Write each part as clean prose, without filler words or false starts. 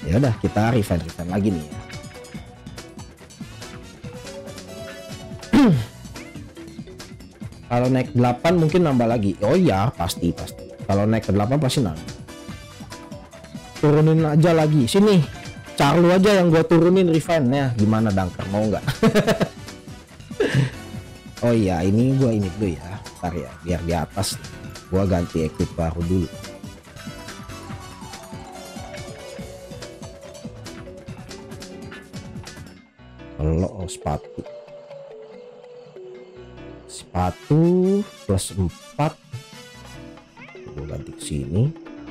Ya udah, kita refine lagi nih ya. Kalau naik 8 mungkin nambah lagi. Oh iya, pasti. Kalau naik ke 8 pasti nambah. Turunin aja lagi. Sini. Carlu aja yang gua turunin refine-nya. Gimana Dangker, mau nggak? Oh iya, ini gua ini dulu ya. Ntar ya, biar di atas. Gua ganti equip baru dulu. Kalau sepatu plus 4 gue ganti ke sini,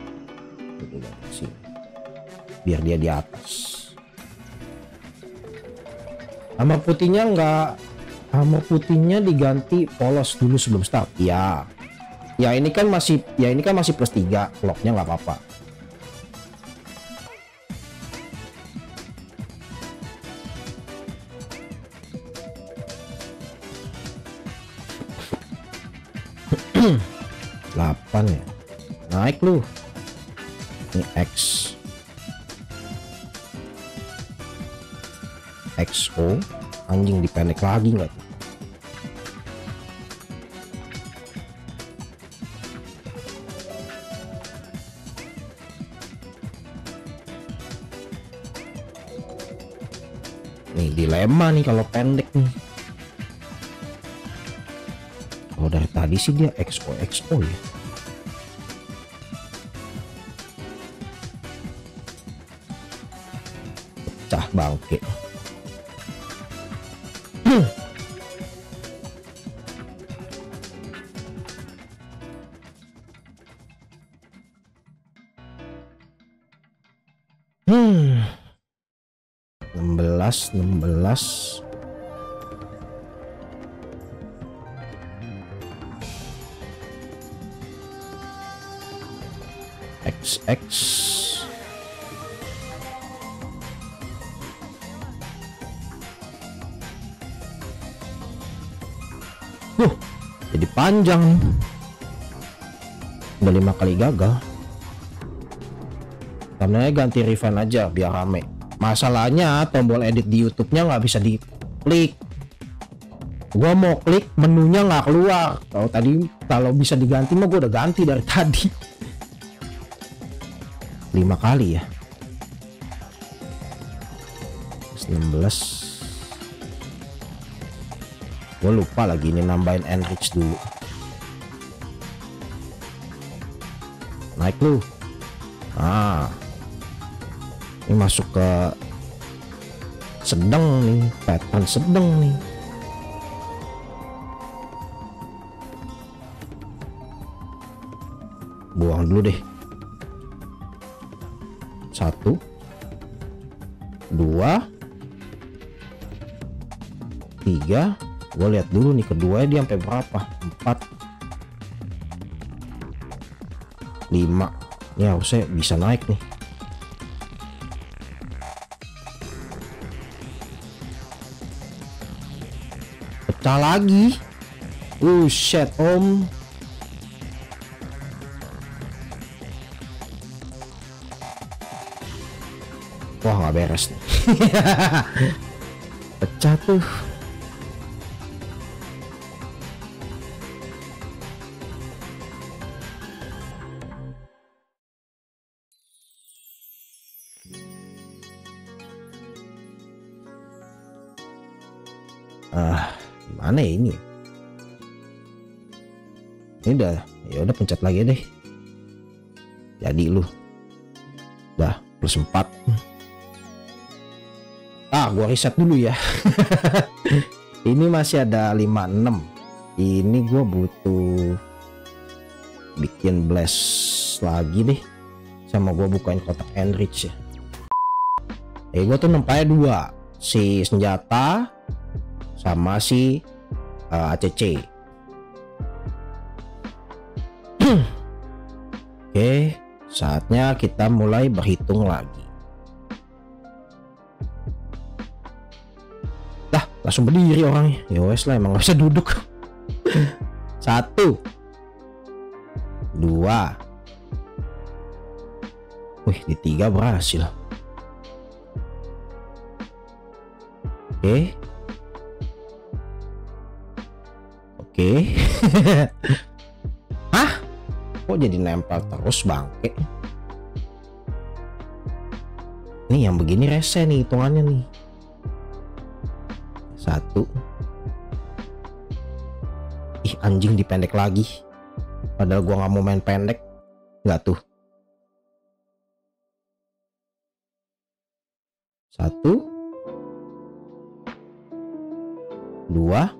biar dia di atas. Armor putihnya diganti polos dulu sebelum start ya. Ini kan masih plus 3 locknya, nggak apa-apa. Delapan ya, naik lu. Ini XO anjing, dipendek lagi nggak tuh? Nih dilema nih kalau pendek nih. Oh, dari tadi sih dia XO ya. Pecah bangke. Hmm. 16 XX jadi panjang, udah 5 kali gagal. Karena ganti refine aja biar rame. Masalahnya tombol edit di YouTube-nya nggak bisa diklik. Gua mau klik menunya nggak keluar. Kalau bisa diganti mah gua udah ganti dari tadi. 5 kali ya. 16. Gue lupa lagi ini nambahin enrich dulu. Naik lu. Ini masuk ke sedang nih, pattern sedang nih. Buang dulu deh. 1 2 3. Gue lihat dulu nih kedua dia sampai berapa. 4 5. Ini harusnya bisa naik nih. Pecah lagi. Shit om. Wah, nggak beres nih. Pecah tuh. Gimana ya ini? Ini udah pencet lagi deh. Jadi lu. Udah plus 4. Gua reset dulu ya. Ini masih ada 56. Ini gua butuh bikin blast lagi deh. Sama gua bukain kotak enrich ya. Gua tuh nempelnya 2. Si senjata sama si ACC. Oke, saatnya kita mulai berhitung lagi. Langsung berdiri orangnya. Ya wes lah, emang gak bisa duduk. 1 2. Wih, di 3 berhasil. Oke. Oke. Hah? Kok jadi nempel terus bangke? Nih yang begini rese nih hitungannya nih. 1. Ih anjing dipendek lagi. Padahal gua nggak mau main pendek. Nggak tuh. 1, 2.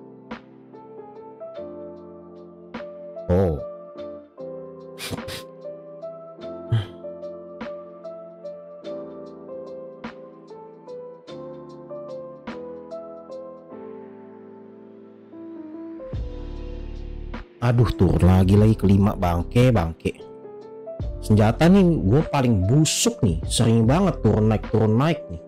Oh. Aduh turun lagi kelima bangke. Senjata nih gue paling busuk nih, sering banget turun naik nih.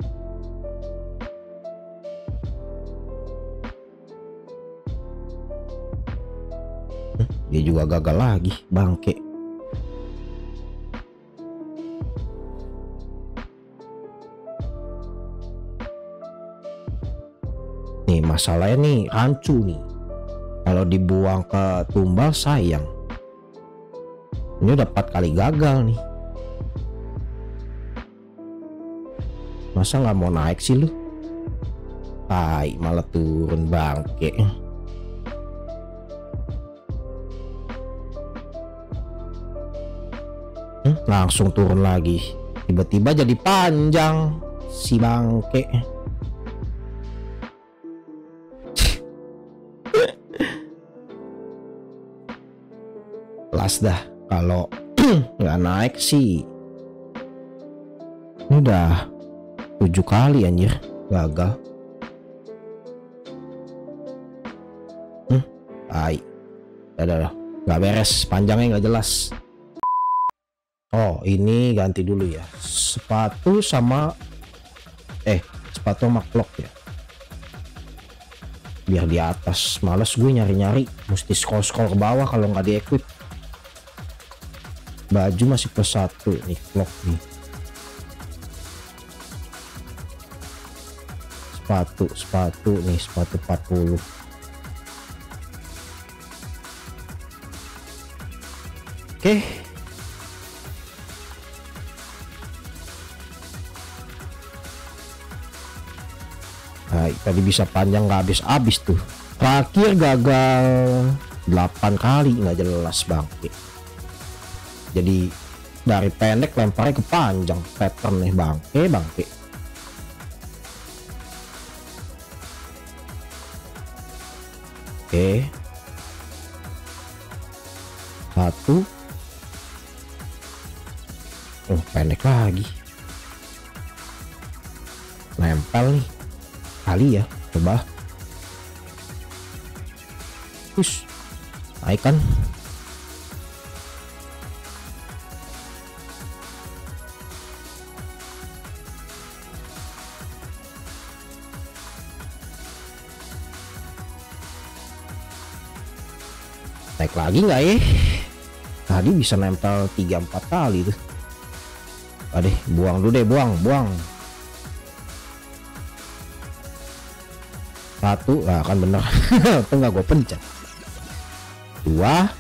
Dia juga gagal lagi bangke. Nih masalahnya nih rancu nih. Kalau dibuang ke tumbal sayang. Ini udah 4 kali gagal nih. Masa nggak mau naik sih lu? Tai malah turun bangke. Langsung turun lagi. Tiba-tiba jadi panjang si bangke. Kelas dah kalau nggak naik sih. Ini udah 7 kali anjir gagal. Tai. Udah nggak beres, panjangnya nggak jelas. Oh ini ganti dulu ya. Sepatu sama clock ya. Biar di atas. Males gue nyari-nyari. Mesti scroll ke bawah kalau nggak di-equip. Baju masih plus 1 nih, clock nih. Sepatu nih, sepatu 40. Oke. Nah, tadi bisa panjang nggak habis tuh. Terakhir gagal 8 kali nggak jelas bangke. Jadi dari pendek lemparnya ke panjang, pattern nih bangke. Oke. 1. Oh pendek lagi. Nempel nih. Kali ya, coba. Push. Naik kan. Naik lagi nggak ya? Tadi bisa nempel 3-4 kali tuh. Aduh, buang dulu deh, buang. 1, nah kan bener. Tuh nggak gue pencet. 2.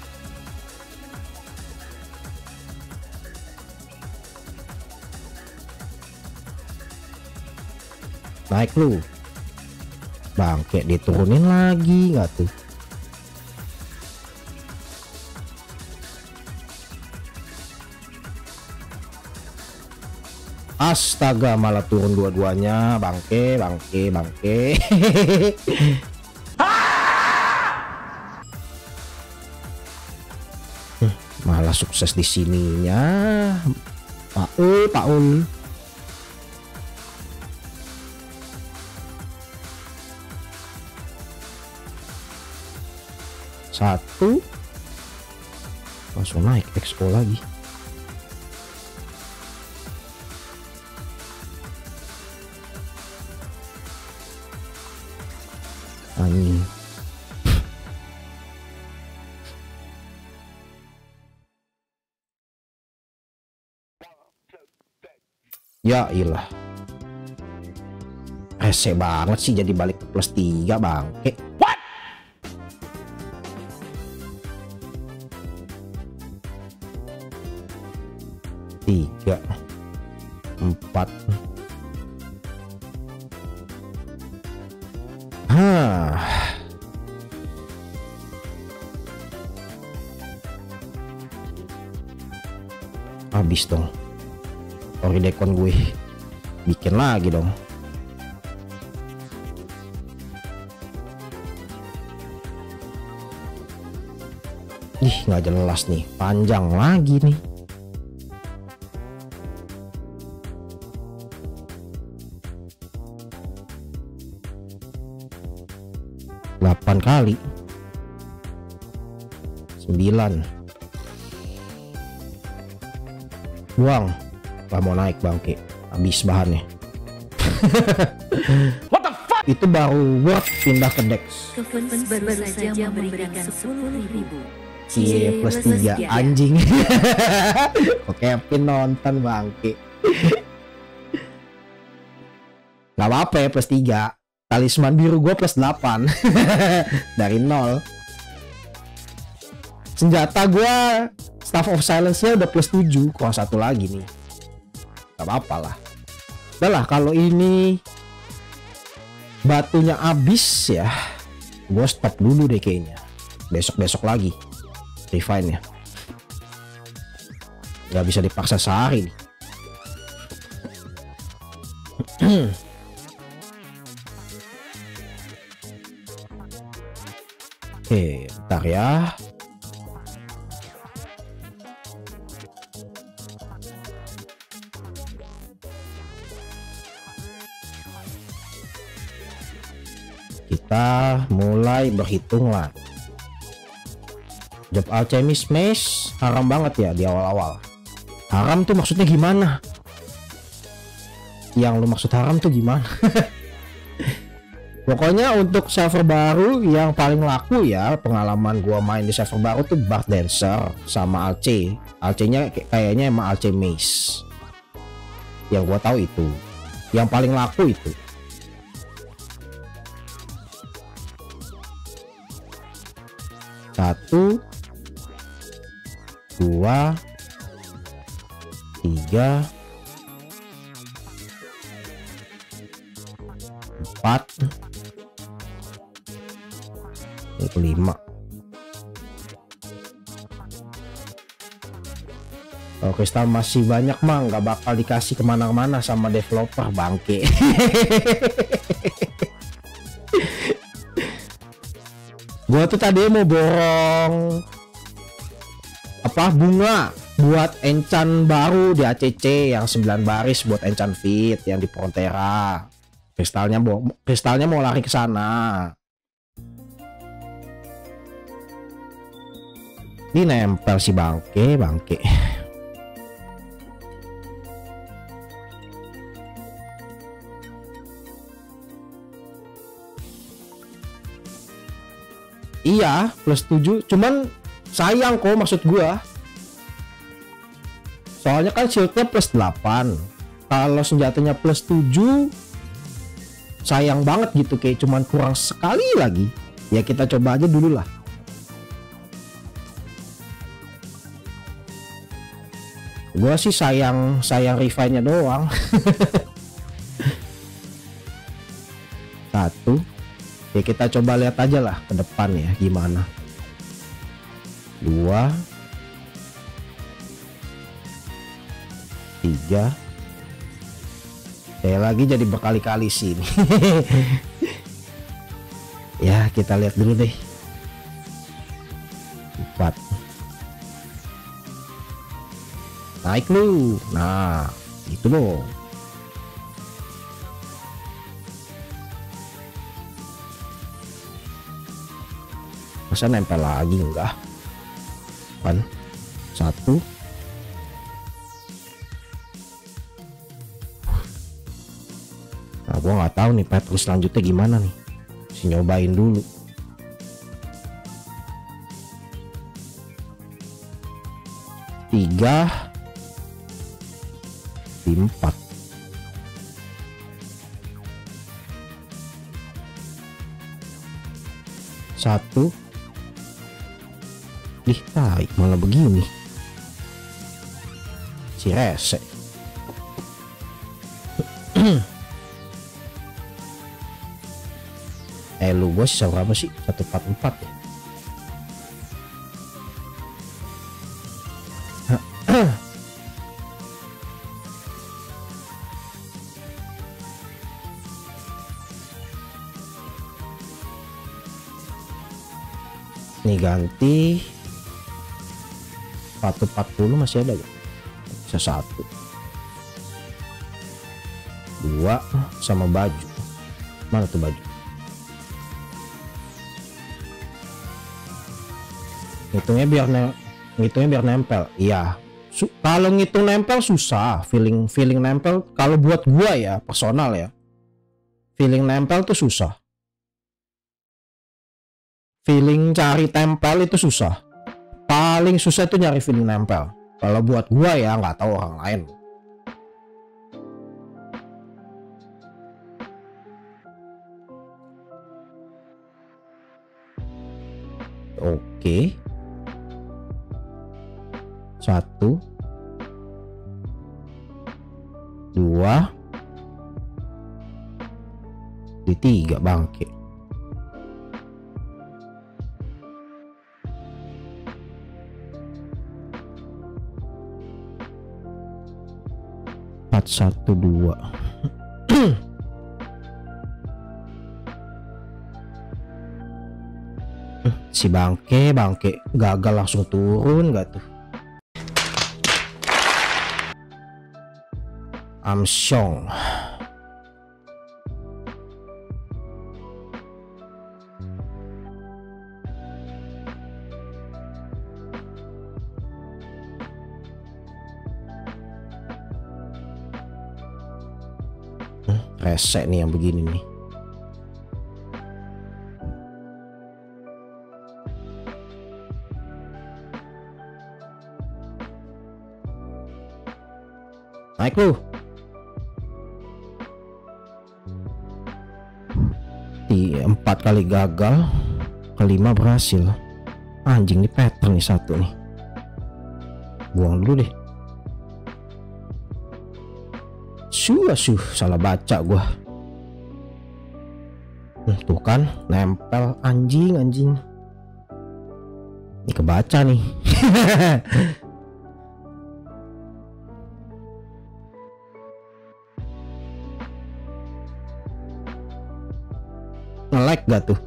Naik lu. Bangke diturunin lagi nggak tuh? Astaga malah turun dua-duanya bangke. Malah sukses di sininya Paul. Satu langsung naik XO lagi. Anjing. Ya ilah. Rese banget sih jadi balik ke plus 3 bangke. What? Tiga, 4. Habis dong. Oridekon gue. Bikin lagi dong. Ih, nggak jelas nih. Panjang lagi nih. Delapan kali. 9. Buang. Gak mau naik bangke. Habis bahannya. What the fuck? Itu baru worth pindah ke Dex. Baru saja memberikan 10.000. Iya, plus 3 anjing. Oke, Kevin nonton bangke. Gak apa-apa ya, plus 3. Talisman biru gue plus 8. Dari 0. Senjata gue Staff of Silence-nya udah plus 7. Kurang satu lagi nih. Gak apa-apa lah. Udah lah, kalau ini batunya habis ya, gue stop dulu deh kayaknya. Besok-besok lagi refine-nya. Gak bisa dipaksa sehari nih. Oke, bentar ya. Kita mulai berhitung lah. Job Alchemist Maze haram banget ya di awal-awal. Haram tuh maksudnya gimana? Yang lu maksud haram tuh gimana? Pokoknya untuk server baru yang paling laku ya, pengalaman gua main di server baru tuh Bard Dancer sama Alce. Alce-nya kayaknya emang Alce Maze. Yang gua tahu itu. Yang paling laku itu. Satu, 2, 3, 4, 5. Kalau kristal masih banyak mah nggak bakal dikasih kemana-mana sama developer bangke. Gua tuh tadi mau borong apa bunga buat enchant baru di ACC yang 9 baris buat enchant fit yang di Frontera. Kristalnya mau lari ke sana. Ini nempel si bangke. Iya, plus 7. Cuman sayang kok maksud gua. Soalnya kan shieldnya plus 8. Kalau senjatanya plus 7 sayang banget gitu, kayak cuman kurang sekali lagi. Ya kita coba aja dulu lah. Gua sih sayang refine-nya doang. 1. Ya kita coba lihat aja lah ke depan ya gimana. 2, 3. Saya lagi jadi berkali-kali sih ini. Ya kita lihat dulu deh. 4. Naik lu. Nah itu loh. Masa nempel lagi enggak kan? 1. Nah gua nggak tahu nih patrol selanjutnya gimana nih, si nyobain dulu. 3, 4. Satu. Ih, tarik malah begini. Si rese. Lu gue sisa berapa sih? 144 ya. Nih ganti 140 masih ada gak? Bisa 1 2 sama baju. Mana tuh baju? Ngitungnya biar nempel. Iya. Kalau ngitung nempel susah, feeling nempel kalau buat gua ya, personal ya. Feeling nempel tuh susah. Feeling cari tempel itu susah. Paling susah itu nyari feeling nempel. Kalau buat gua ya, nggak tahu orang lain. Oke. 1 2 3 bangke. Empat 1 2. Si bangke gagal langsung turun gak tuh? Amsyong. Resek nih yang begini nih. Naik lu. 4 kali gagal, kelima berhasil. Anjing nih pattern nih satu nih. Buang dulu deh. Salah baca gua. Tuh kan nempel anjing. Ini kebaca nih. Nge-lag gak tuh?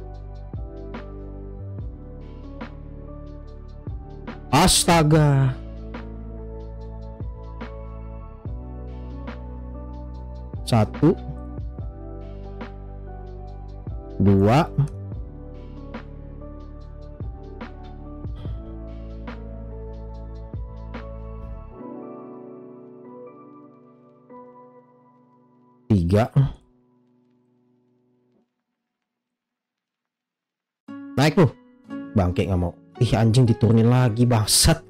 Astaga. Satu 2 3. Naik lu. Bangke nggak mau. Ih anjing diturunin lagi bangsat.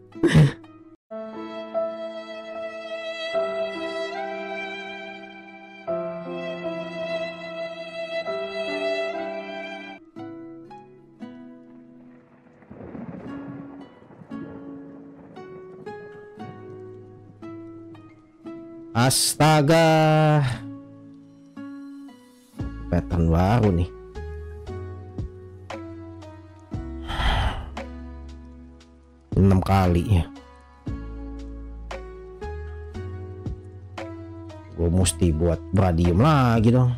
Astaga. Pattern baru nih. Enam kali ya. Gue mesti buat beradium lagi dong.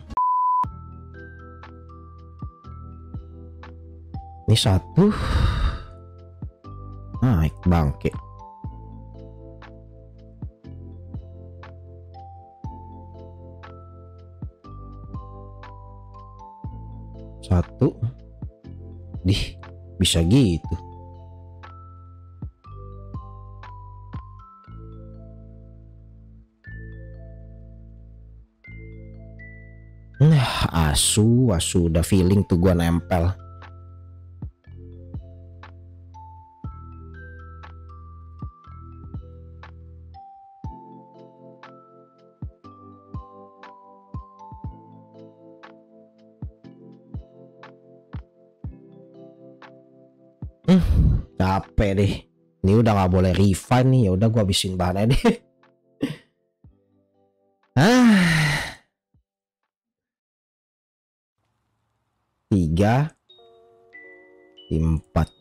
Ini satu. Naik bangke. Satu. Bisa gitu. Nah, asu udah feeling tuh gua nempel. Capek deh. Ini udah nggak boleh refine nih. Ya udah gua habisin bahannya deh. Tiga, empat.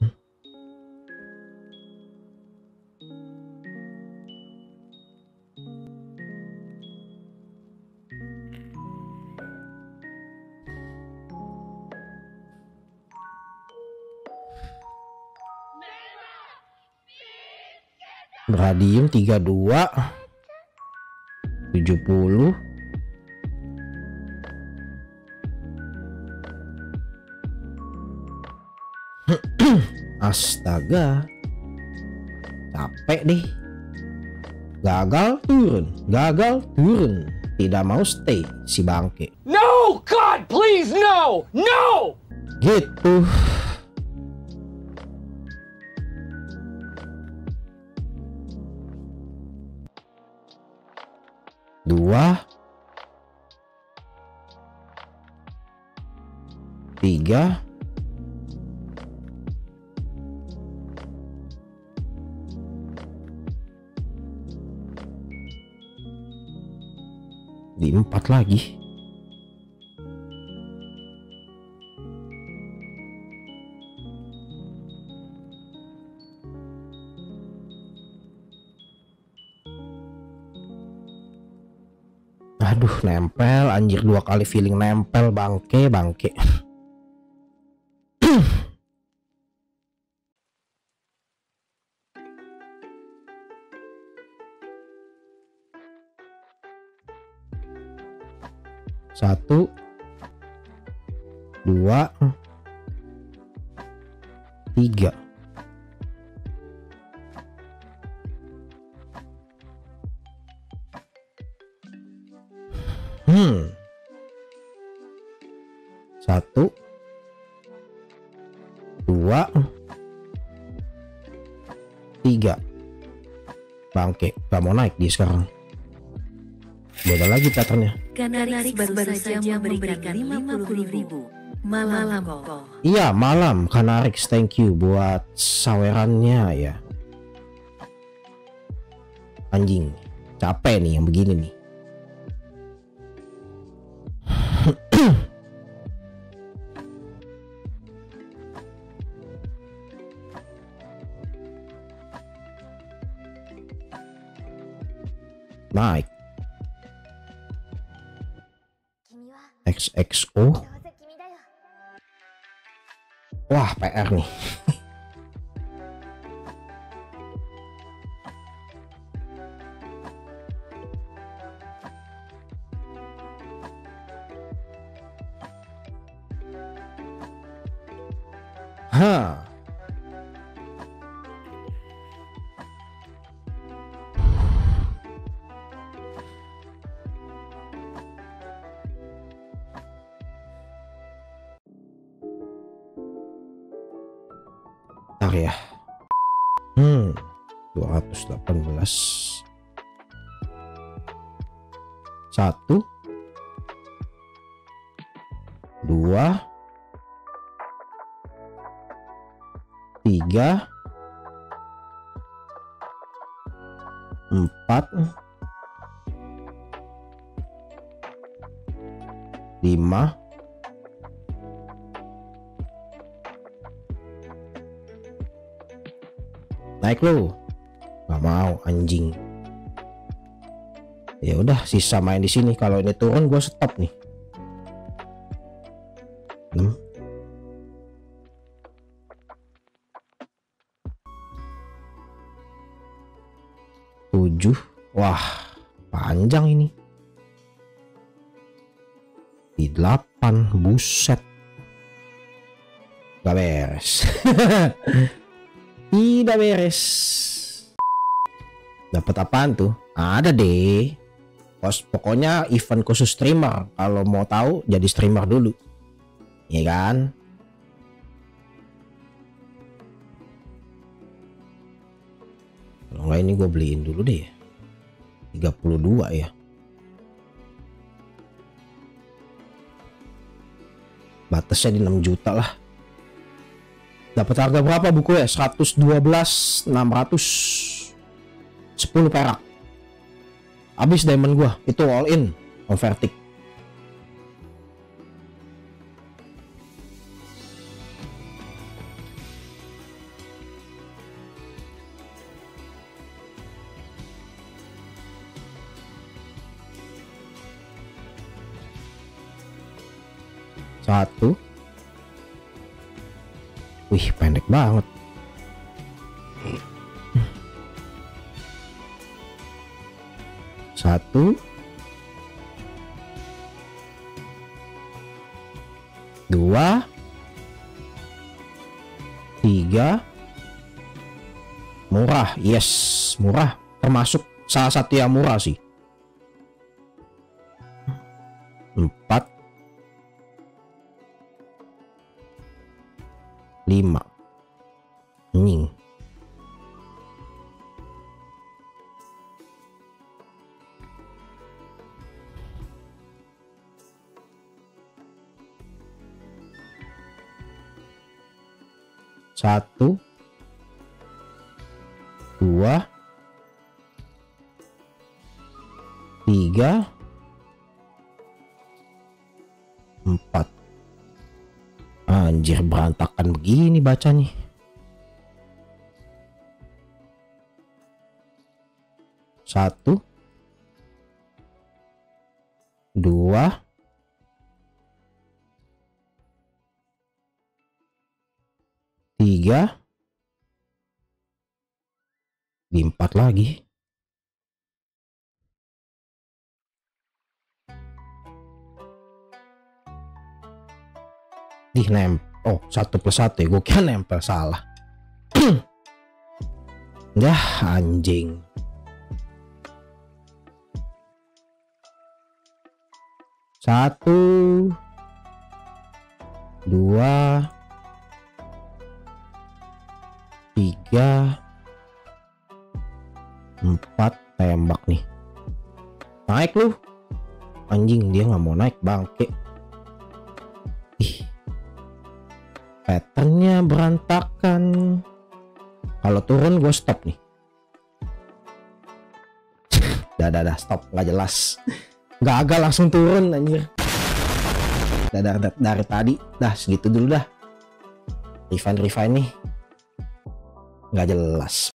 Radium 32 70. Astaga, capek deh. Gagal turun, tidak mau stay si bangke. No, God, please, no, no. Gitu. Dua, tiga, di empat lagi. Aduh, nempel anjir, 2 kali feeling nempel, bangke. Satu, dua, tiga. Satu, dua, tiga. Bangke, gak mau naik dia sekarang. Beda lagi patternnya. Kanarik baru saja memberikan 50.000. Malam kok. Iya, malam Kanarix, thank you buat sawerannya ya. Anjing, capek nih yang begini nih. Naik. XXO. Wah, PR nih. Hah. Bentar ya. 218. Satu, dua, tiga, empat, lima, naik lo. Gak mau anjing. Ya udah, sisa main di sini. Kalau ini turun gue stop nih. 6, 7. Wah, panjang ini. Di 8, buset. Gak beres. Tidak beres. Dapat apaan tuh? Ada deh. Pokoknya event khusus streamer. Kalau mau tahu jadi streamer dulu. Iya kan? Kalau nggak ini gue beliin dulu deh. 32 ya. Batasnya di 6 juta lah. Dapat harga berapa buku ya? 112.600, 10 perak. Habis diamond gua, itu all in convertik. Satu. Wih, pendek banget. Satu. Dua. Tiga. Murah, yes, murah. Termasuk salah satu yang murah sih. 4. 5. Anjing. Satu, dua, tiga, 4. Anjir, berantakan begini bacanya. Satu, dua, tiga, 4 lagi. Oh, 1+1 ya, gue kira nempel, salah. Ya anjing. Satu, dua, tiga, 4. Tembak nih. Naik lu. Anjing, dia nggak mau naik, bangke. Ih, patternnya berantakan. Kalau turun gue stop nih. Dah stop, nggak jelas. Gagal langsung turun anjir. Dari tadi dah segitu dulu dah. Refine nih nggak jelas.